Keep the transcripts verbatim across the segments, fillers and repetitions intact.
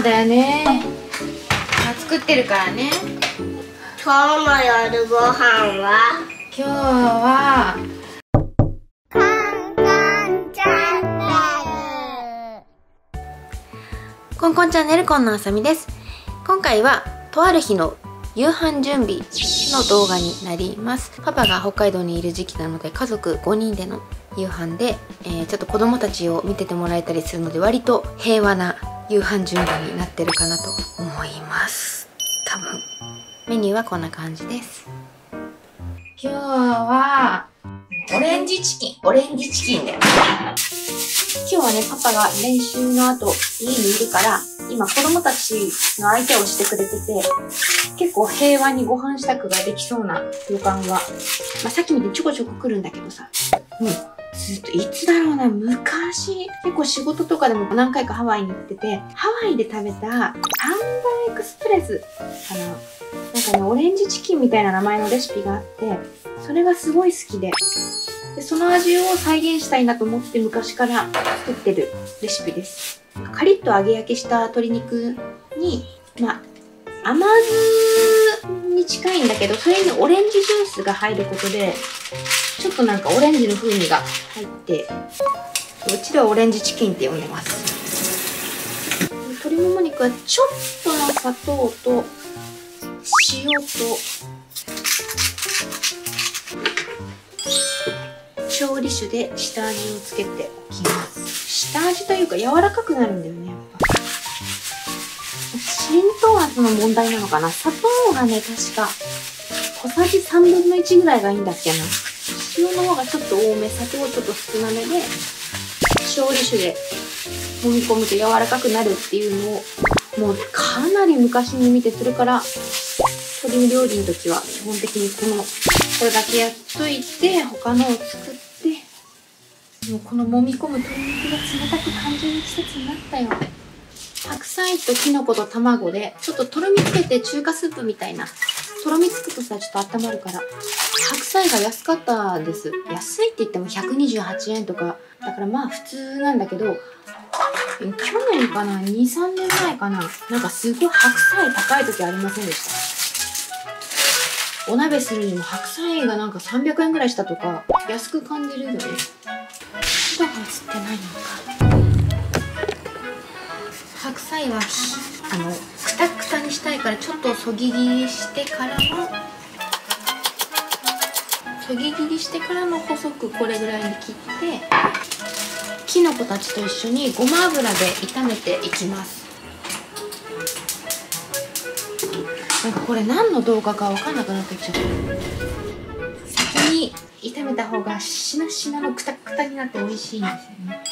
そうだよね。作ってるからね。 今日の夜ご飯は今日はカンカンチャンネル。 コンコンチャンネル、こんなあさみです。今回はとある日の夕飯準備の動画になります。パパが北海道にいる時期なので、家族ごにんでの夕飯で、えー、ちょっと子供たちを見ててもらえたりするので、割と平和な夕飯準備になってるかなと思います。多分メニューはこんな感じです。今日はオレンジチキンオレンジチキンで、今日はね、パパが練習の後家にいるから、今子供たちの相手をしてくれてて、結構平和にご飯支度ができそうな予感は、まあ、さっき見てちょこちょこ来るんだけどさ、もうずっといつだろうな、昔結構仕事とかでも何回かハワイに行ってて、ハワイで食べたサンバエクスプレスかな、なんかね、オレンジチキンみたいな名前のレシピがあって、それがすごい好きで、でその味を再現したいなと思って昔から作ってるレシピです。カリッと揚げ焼きした鶏肉に、まあ、甘酢に近いんだけど、それにオレンジジュースが入ることで、ちょっとなんかオレンジの風味が入って、うちではオレンジチキンって呼んでます。鶏もも肉はちょっとの砂糖と塩と調理酒で下味をつけておきます。下味というか柔らかくなるんだよね、やっぱ。浸透圧の問題なのかな。砂糖がね、確か小さじさんぶんのいちぐらいがいいんだっけな。塩の方がちょっと多め、砂糖ちょっと少なめで、調理酒で揉み込むと柔らかくなるっていうのを、もうかなり昔に見てするから、鶏料理の時は基本的にこの、これだけやっといて、他のを作って、もうこの揉み込む鶏肉が冷たく感じる季節になったよ。白菜とキノコと卵で、ちょっととろみつけて中華スープみたいな。とろみつくとさ、ちょっと温まるから。白菜が安かったです。安いって言ってもひゃくにじゅうはちえんとか。だからまあ普通なんだけど、去年かな ?に、さんねんまえかな、なんかすごい白菜高い時ありませんでした？お鍋するにも白菜がなんかさんびゃくえんぐらいしたとか、安く感じるよね。人が映ってないのか。白菜はあのくたくたにしたいから、ちょっとそぎ切りしてからのそぎ切りしてからの細くこれぐらいに切って、きのこたちと一緒にごま油で炒めていきます。なんかこれ何の動画か分かんなくなってきちゃった。先に炒めた方がしなしなのくたくたになって美味しいんですよね。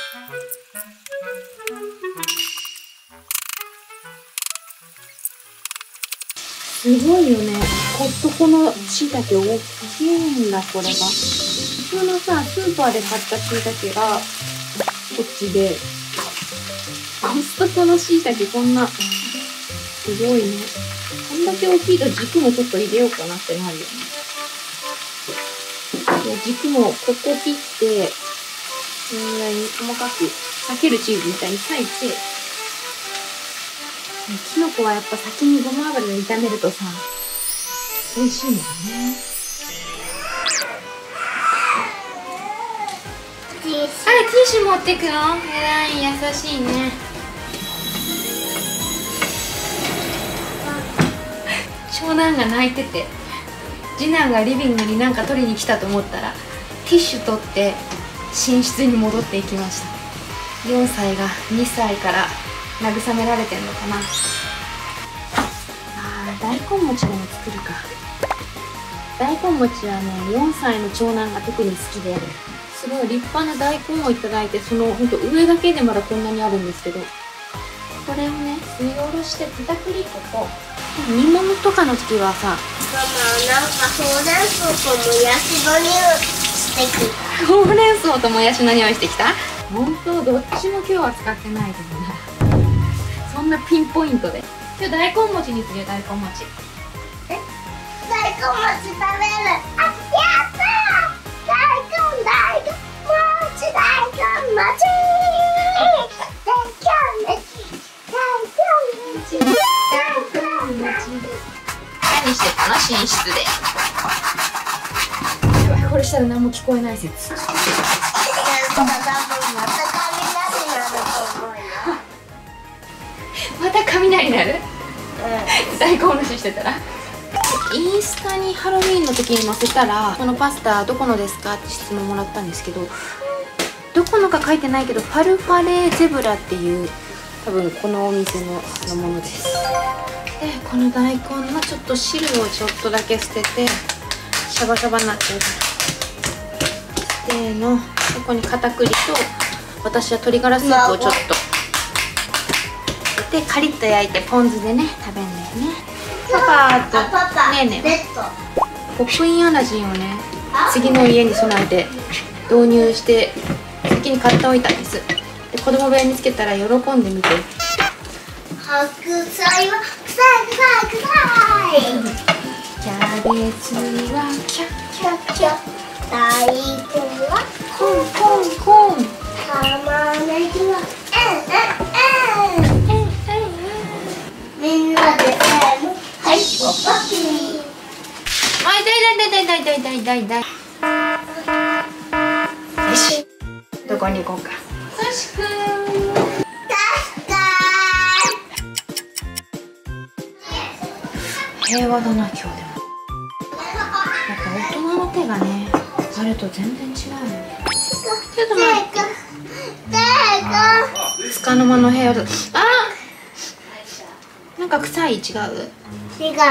すごいよね。コストコのしいたけ大きいんだ、これが。普通のさ、スーパーで買ったしいたけがこっちで、コストコのしいたけこんな、すごいね。こんだけ大きいと軸もちょっと入れようかなってなるよね。で軸もここ切って、このぐらいに細かく裂けるチーズみたいに裂いて、きのこはやっぱ先にごま油で炒めるとさ、美味しいんだよね。あれ、ティッシュ持ってくの？えらい、優しいね。長男が泣いてて、次男がリビングになんか取りに来たと思ったら、ティッシュ取って寝室に戻っていきました。よんさいがにさいから慰められてんのかな。あー、大根餅でも作るか。大根餅はね、よんさいの長男が特に好きで、すごい立派な大根をいただいて、そのほんと上だけでまだこんなにあるんですけど、これをね、すりおろして片栗粉と、煮物とかの時はさ、 ママ、なんかほうれん草ともやしの匂いしてきた。 ほうれん草ともやしの匂いしてきた？ほんと、どっちも今日は使ってないけどな。そんなピンポイントで。今日大根餅にするよ、大根餅。 え？大根餅食べる。あ、やったー！大根、大根餅、大根餅。大根餅、大根何してたの？寝室で。やばい、これしたら何も聞こえない説。また雷鳴る？大根おろししてたら。インスタにハロウィーンの時に載せたら、このパスタどこのですかって質問もらったんですけど、どこのか書いてないけど、ファルファレーゼブラっていう多分このお店ののものです。でこの大根のちょっと汁をちょっとだけ捨てて、シャバシャバになっちゃうから、せーの。ここに片栗と、私は鶏ガラスープをちょっとでカリッと焼いてポン酢でね食べるんだよね。パパとねえねえポップインアラジンをね、次の家に備えて導入して先に買っておいたんです。で子供部屋につけたら喜んでみて、 白菜は臭い臭い臭い、 キャベツはキャッキャッキャッ、 大根はコンコンコン、 玉ねぎはうんうんうん、みんなでせーの、はい、おっぱき。 あ、痛い痛い痛い痛い痛い痛い痛い。よし、どこに行こうか。よしくん。平和だな今日でも。やっぱ大人の手がねあると全然違うよね。ちょっと待って。つかの間の部屋だ。あ、なんか臭い。違う。 違う。 違う。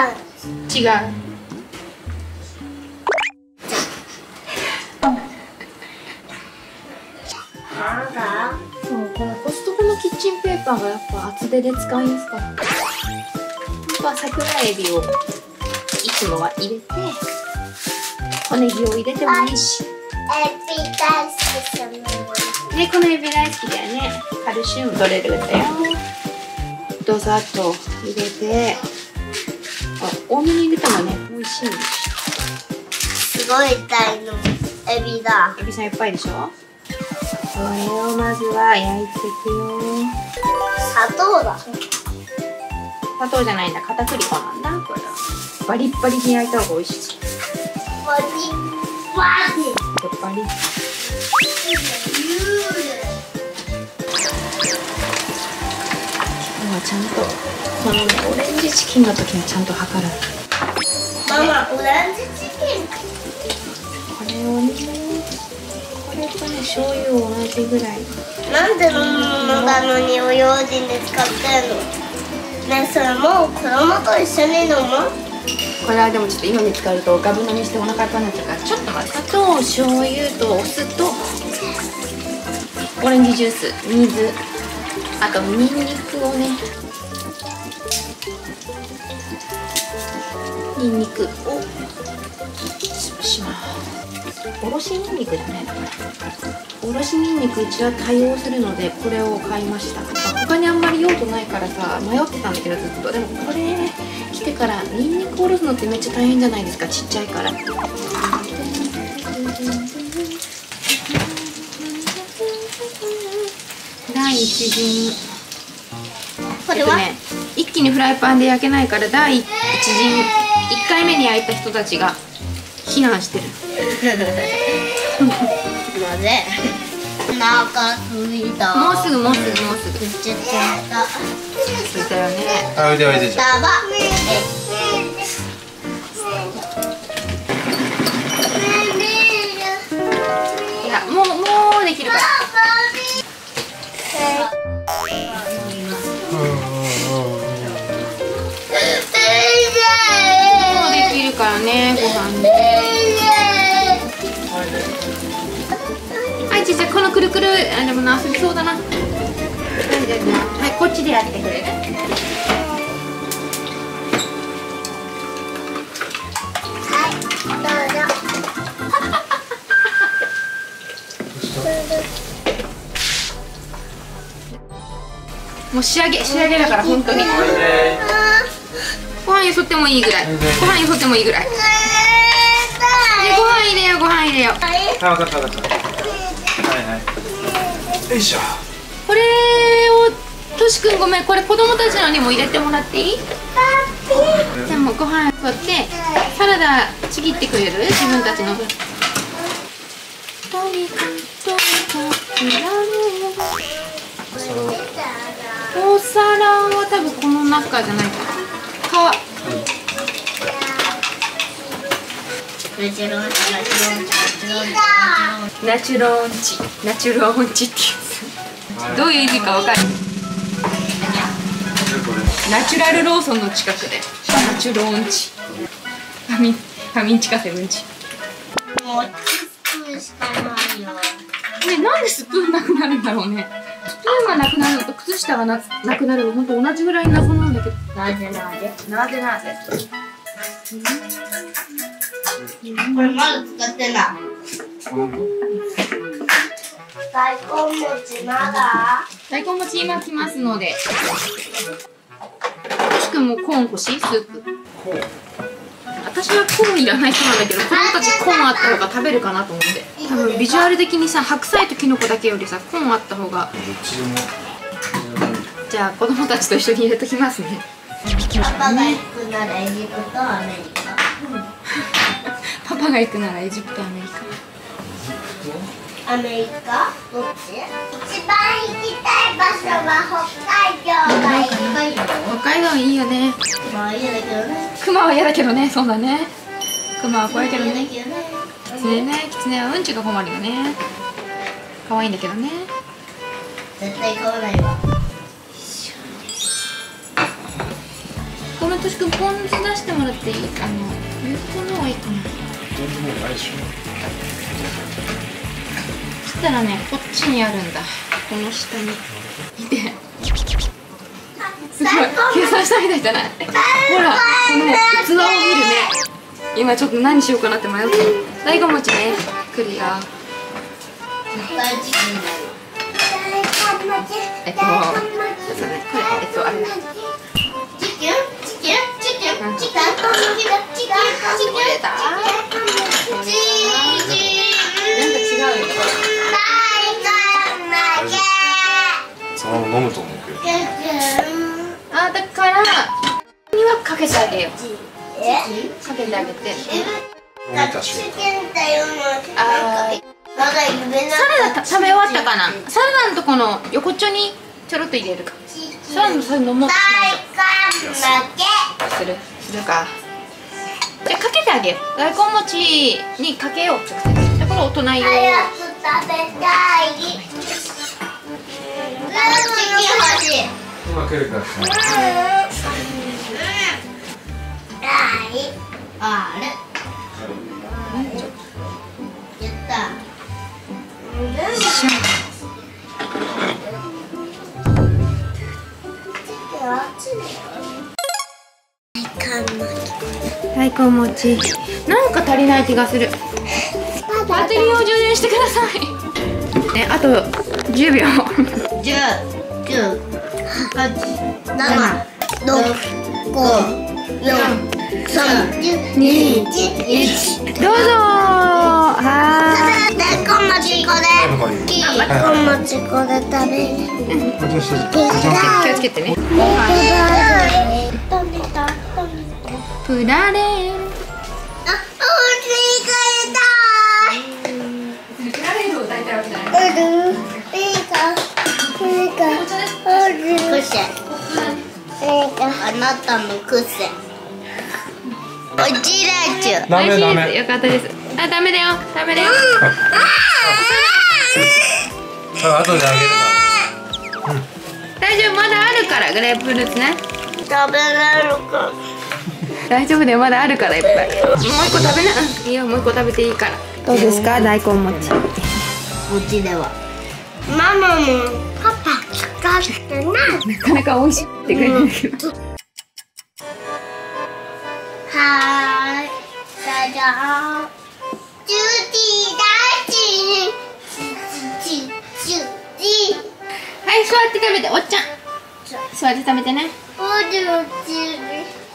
なんだ。 そう、このコストコのキッチンペーパーがやっぱ厚手で使いやすかった。本当は桜エビをいつもは入れて、小ネギを入れてもいいし。 エビ大好きじゃない。 ね、このエビ大好きだよね。カルシウム取れるんだよ。どさっと入れて、あ、多めに入れたもね、美味しいんです。 すごい大のエビだ。 エビさんいっぱいでしょ。これをまずは焼いていくよ。 砂糖だ。 砂糖じゃないんだ、片栗粉なんだ。これバリッバリに焼いた方が美味しい。 バリバリ。 バリ。ちゃんとこのねオレンジチキンの時にちゃんと測る。 ママ、オレンジチキン。 これをね、これとね醤油を同じぐらい。 なんで飲むものなのにお用心で使ってんの？ね、それもう子供と一緒に飲む？ これはでもちょっと今見つかるとガブ飲みしてお腹いっぱいになっちゃうから、ちょっと待って。砂糖、醤油とお酢とオレンジジュース、水、あとニンニクをね、ニンニクを潰します。おろしニンニクだね。おろしニンニクうちは多用するのでこれを買いました。他にあんまり用途ないからさ迷ってたんだけどずっと。でもこれ来てからニンニクおろすのってめっちゃ大変じゃないですか、ちっちゃいから。第一陣、 これは、 ね、一気にフライパンで焼けないから第一陣、いっかいめに焼いた人たちが避難してる。 なぜ？お腹すいた。 もうすぐもうすぐもうすぐ。 ちょっとついたよね。 あ、おいでおいでじゃタバ。 いや、もうもうできるから。もうできるからね、ご飯ね。はい、ちっちゃいこのくるくる、あ、でもな遊びそうだな。はい、こっちでやってくれる。もう仕上げ仕上げだから本当に。ご飯よそってもいいぐらい。ご飯よそってもいいぐらい。でご飯入れよう、ご飯入れよう。 あ、分かった分かった。はいはい。よいしょ。 これをとしくんごめん、これ子供たちのにも入れてもらっていい？ じゃあもうご飯取ってサラダちぎってくれる？自分たちの分。お皿は多分この中じゃないかな。かナチュロンチナチュロンチってやつ。どういう意味かわかる？ナチュラルローソンの近くでナチュロンチファミンファミンチカセブンチ。 もうスプーンしかないよ。 ね、なんでスプーンなくなるんだろうね。スプーンがなくなるのと靴下がななくなるの本当同じぐらい謎なんだけど。 なぜなぜなぜなぜ。 これまだ使ってない。大根餅まだ？ 大根餅今来ますので。よしくんもコーン欲しい？スープ。私はコーンいらない人なんだけど、子供たちコーンあった方が食べるかなと思って。多分ビジュアル的にさ、白菜とキノコだけよりさ、コーンあった方が。じゃあ子供たちと一緒に入れときますね。 パパが行くならエジプト、アメリカ。 パパが行くならエジプト、アメリカ。 アメリカ？どっち？一番行きたい場所は北海道がいい。 北海道いいよね。 まあ嫌だけどね。 クマは嫌だけどね、そうだね。クマは怖いけどね。 嫌だけどね。 キツネね、キツネはうんちが困るよね。可愛いんだけどね。 絶対買わないわ。 ごめん、としくんポン酢出してもらっていい？あの、有効の方がいいかな。そしたらね、こっちにあるんだ。この下に。見て。すごい、計算したみたいじゃない？ほら、この器を見るね。今ちょっと何しようかなって迷ってる。大根餅ね、来るよ。 大チキンだよ。 えっと、そうね、これ、えっと、あれだ。 チキン、チキン、チキン、チキン、チキン、チキン、チキン、チキン、 なんか違うよ。 そのまま飲むと思うけど。 あ、だからにはかけてあげよう。 え？ かけてあげて。 見た瞬間。 チキンだよ。 あー、 まだ言えない。 サラダ食べ終わったかな。サラダのとこの横っちょにちょろっと入れるか。サラダのそういうのも大根だけ。 するするか。じゃあかけてあげよう。大根餅にかけよう。直接。だから大人用。 早く食べたい。チキン欲しい。 今来るから。 あれ。やった。 大根餅。なんか足りない気がする。バッテリーを充電してください。ね、あとじゅうびょう。 十、九、八、七、六、五、四、三、二、一。 どうぞー。はーい。 大根餅これ。大根餅これ食べる。 気をつけてね。プラレール。 あ、お家に帰りたい。 プラレールを抱いてるわけじゃない。 ある。いいか。いいか。ある。クセ。あなたのクセ。おちらちゅ。 ダメダメ。 よかったです。あ、ダメだよ。ダメだよ。 それ後であげるから。 大丈夫、まだあるから、グレープフルーツね。 食べれるか。 大丈夫だよ、まだあるからいっぱい。もう一個食べな。うん、いいよ、もう一個食べていいから。どうですか、大根餅。 お家では。ママもパパ使ってな。 なかなか美味しいってくれるんだけど。 はーい。じゃじゃーん。ジューティー大事に。ジュジュジュジュ。 はい、座って食べて、おっちゃん。座って食べてね。 おじゅじゅる。じゅるじゅる。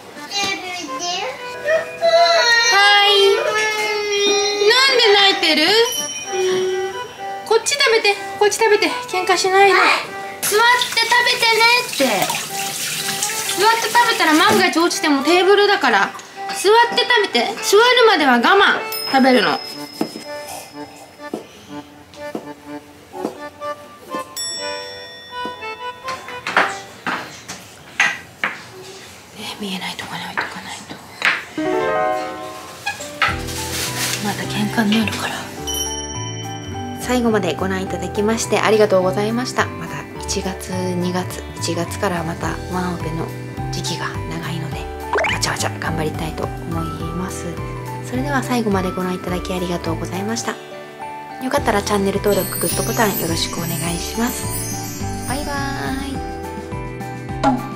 はい。なんで泣いてる？こっち食べて、こっち食べて、喧嘩しないで。座って食べてねって。 座って食べたら万が一落ちてもテーブルだから、座って食べて、座るまでは我慢。食べるの。見えないとこに置いとかないとまた喧嘩になるから。最後までご覧いただきましてありがとうございました。またいちがつにがついちがつからまたワンオペの時期が長いのでわちゃわちゃ頑張りたいと思います。それでは最後までご覧いただきありがとうございました。よかったらチャンネル登録グッドボタンよろしくお願いします。バイバーイ。